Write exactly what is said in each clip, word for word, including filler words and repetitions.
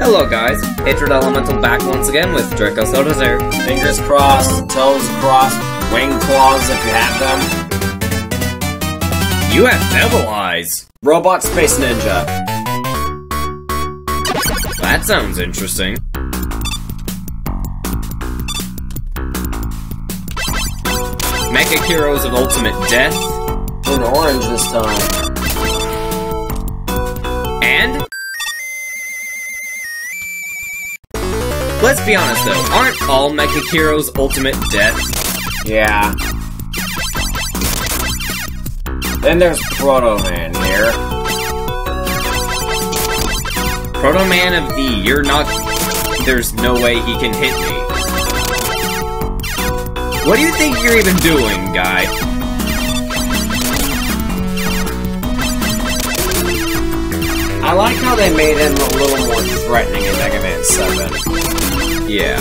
Hello guys, Hatred Elemental back once again with Draco Soda's here. Fingers crossed, toes crossed, wing claws if you have them. You have devil eyes! Robot Space Ninja. That sounds interesting. Mecha Heroes of Ultimate Death. In orange this time. And? Let's be honest though, aren't all Mecha Heroes Ultimate Death? Yeah. Then there's Proto Man here. Proto Man of the you're not... There's no way he can hit me. What do you think you're even doing, guy? I like how they made him a little more threatening in Mega Man seven. Yeah.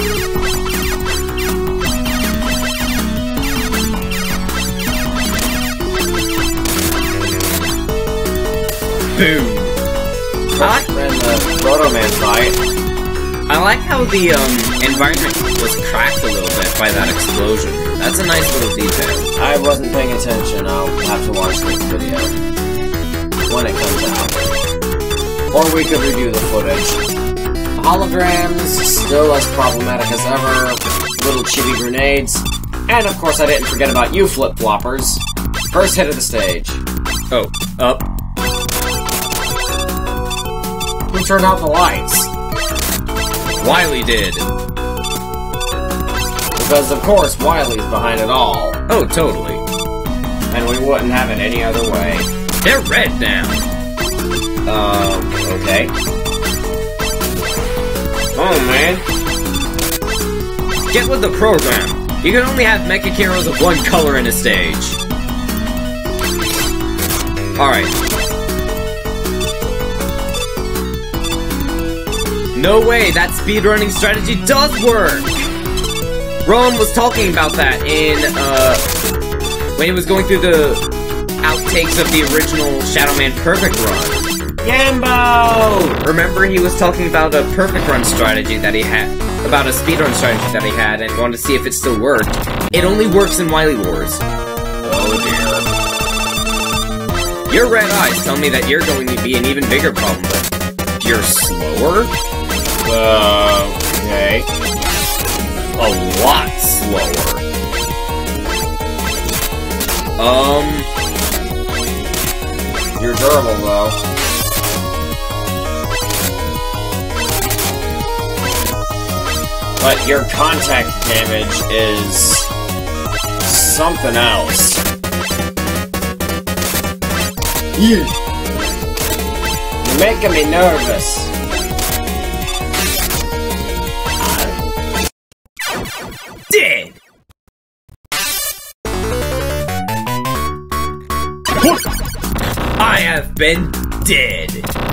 Boom. I like in the Proto Man fight. I like how the um environment was cracked a little bit by that explosion. That's a nice little detail. I wasn't paying attention. I'll have to watch this video when it comes out. Or we could review the footage. Holograms, still as problematic as ever. Little chibi grenades. And of course I didn't forget about you flip-floppers. First hit of the stage. Oh, up. Who turned out the lights? Wily did. Because of course Wily's behind it all. Oh, totally. And we wouldn't have it any other way. They're red now. Um, okay. Oh, man. Get with the program. You can only have Mecha Heroes of one color in a stage. Alright. No way, that speedrunning strategy does work! Ron was talking about that in, uh... when he was going through the outtakes of the original Shadow Man Perfect Run. Yambo! Remember, he was talking about a perfect run strategy that he had, about a speedrun strategy that he had, and wanted to see if it still worked. It only works in Wily Wars. Oh dear. Your red eyes tell me that you're going to be an even bigger problem, but you're slower? Uh, okay. A lot slower. Um... You're durable, though. But your contact damage is something else. You're making me nervous. Dead! I have been dead.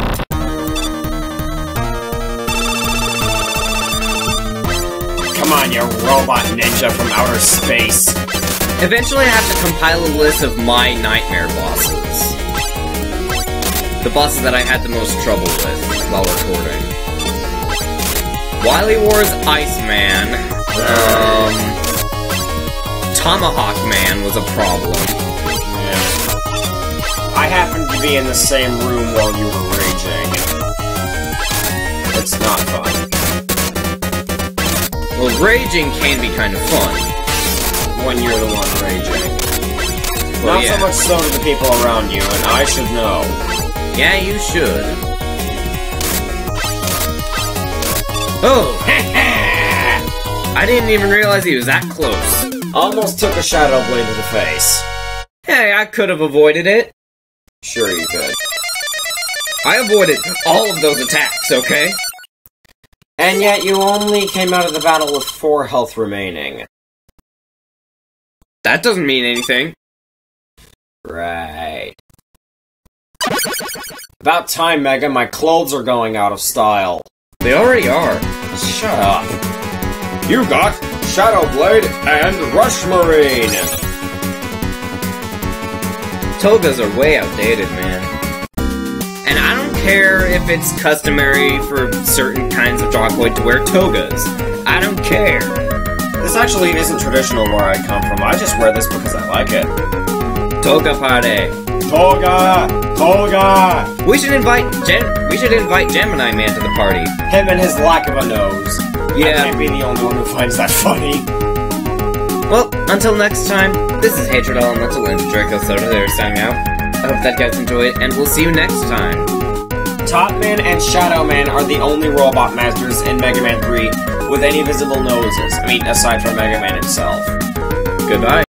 Come on, you robot ninja from outer space. Eventually I have to compile a list of my nightmare bosses. The bosses that I had the most trouble with while recording. Wily Wars Iceman. Um... Tomahawk Man was a problem. Yeah. I happened to be in the same room while you were raging. It's not fun. Well, raging can be kind of fun. When you're the one raging. Well, Not yeah. so much so to the people around you, and I should know. Yeah, you should. Oh! I didn't even realize he was that close. Almost took a Shadow Blade to the face. Hey, I could have avoided it. Sure you could. I avoided all of those attacks, okay? And yet you only came out of the battle with four health remaining. That doesn't mean anything. Right. About time, Mega. My clothes are going out of style. They already are. Shut up. You got Shadow Blade and Rush Marine. Togas are way outdated, man. And I don't care if it's customary for certain kinds of Drogoid to wear togas. I don't care. This actually isn't traditional where I come from. I just wear this because I like it. Toga party. Toga! Toga! We should invite Gem- We should invite Gemini Man to the party. Him and his lack of a nose. Yeah. I can't be the only one who finds that funny. Well, until next time, this is Hatred Elemental and Draco Soda. They're signing out. I hope that you guys enjoyed, and we'll see you next time. Topman and Shadow Man are the only robot masters in Mega Man three with any visible noses. I mean, aside from Mega Man himself. Goodbye.